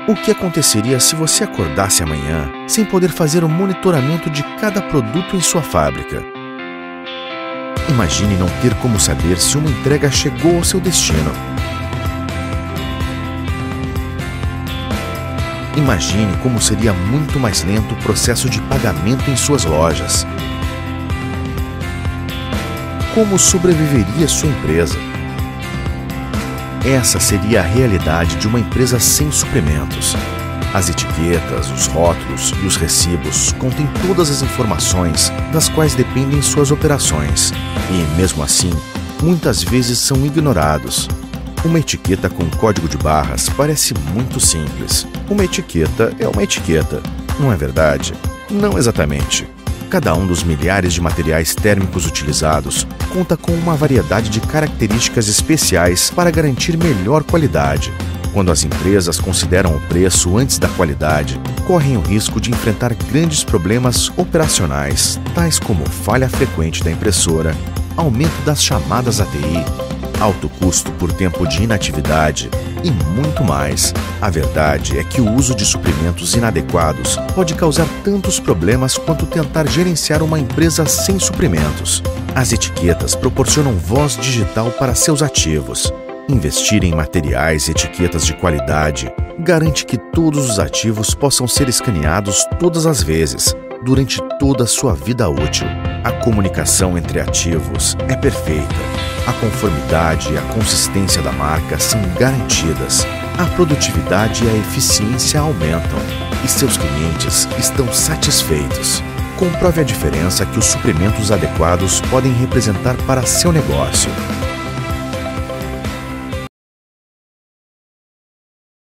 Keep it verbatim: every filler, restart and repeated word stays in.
O que aconteceria se você acordasse amanhã sem poder fazer o monitoramento de cada produto em sua fábrica? Imagine não ter como saber se uma entrega chegou ao seu destino. Imagine como seria muito mais lento o processo de pagamento em suas lojas. Como sobreviveria sua empresa? Essa seria a realidade de uma empresa sem suprimentos. As etiquetas, os rótulos e os recibos contêm todas as informações das quais dependem suas operações e, mesmo assim, muitas vezes são ignorados. Uma etiqueta com código de barras parece muito simples. Uma etiqueta é uma etiqueta, não é verdade? Não exatamente. Cada um dos milhares de materiais térmicos utilizados conta com uma variedade de características especiais para garantir melhor qualidade. Quando as empresas consideram o preço antes da qualidade, correm o risco de enfrentar grandes problemas operacionais, tais como falha frequente da impressora, aumento das chamadas A T I, alto custo por tempo de inatividade e muito mais. A verdade é que o uso de suprimentos inadequados pode causar tantos problemas quanto tentar gerenciar uma empresa sem suprimentos. As etiquetas proporcionam voz digital para seus ativos. Investir em materiais e etiquetas de qualidade garante que todos os ativos possam ser escaneados todas as vezes, durante toda a sua vida útil. A comunicação entre ativos é perfeita. A conformidade e a consistência da marca são garantidas. A produtividade e a eficiência aumentam e seus clientes estão satisfeitos. Comprove a diferença que os suprimentos adequados podem representar para seu negócio.